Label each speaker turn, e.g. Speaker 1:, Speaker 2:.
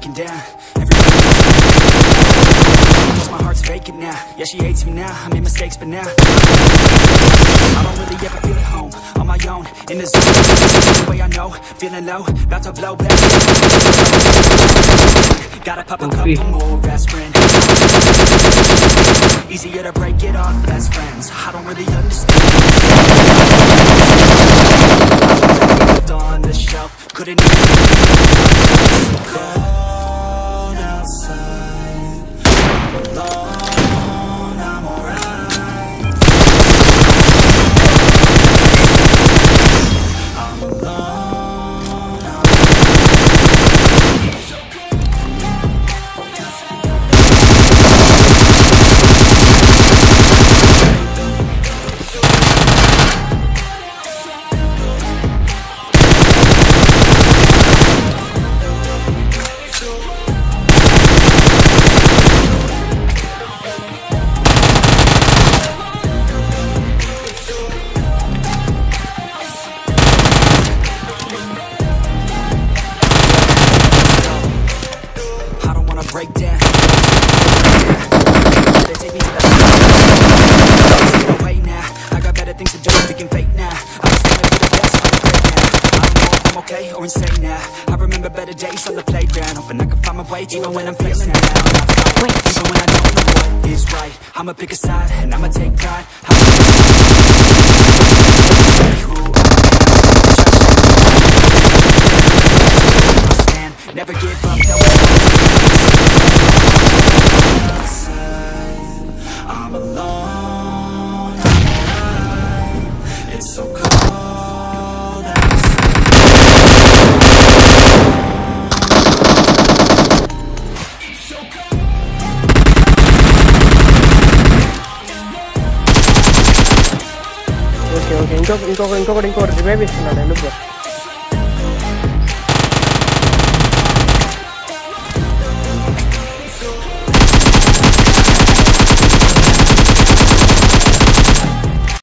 Speaker 1: breaking down. Everybody knows my heart's vacant now. Yeah, she hates me now, I made mistakes but now I don't really ever feel at home. On my own, in the zone, the way I know. Feeling low, about to blow back. Gotta pop a couple more aspirin. Easier to break it off best friends. I don't really understand. On the shelf, couldn't even so cold outside. I'm alone, I'm alright. I'm alone, I'm break down. They take me to the way now. I got better things to do, we can fake now. I was trying to be the best, I'm great now. I don't know if I'm okay or insane now. I remember better days on the playground, hoping I can find my way even when I'm feeling down. Even when I don't know what is right, I'ma pick a side and I'ma take pride. Never give up, no. I'm alone, I'm alright. It's so cold outside. It's so cold.
Speaker 2: Okay, ఇంకొకటి revive ఇస్తున్నాడు ఎందుకు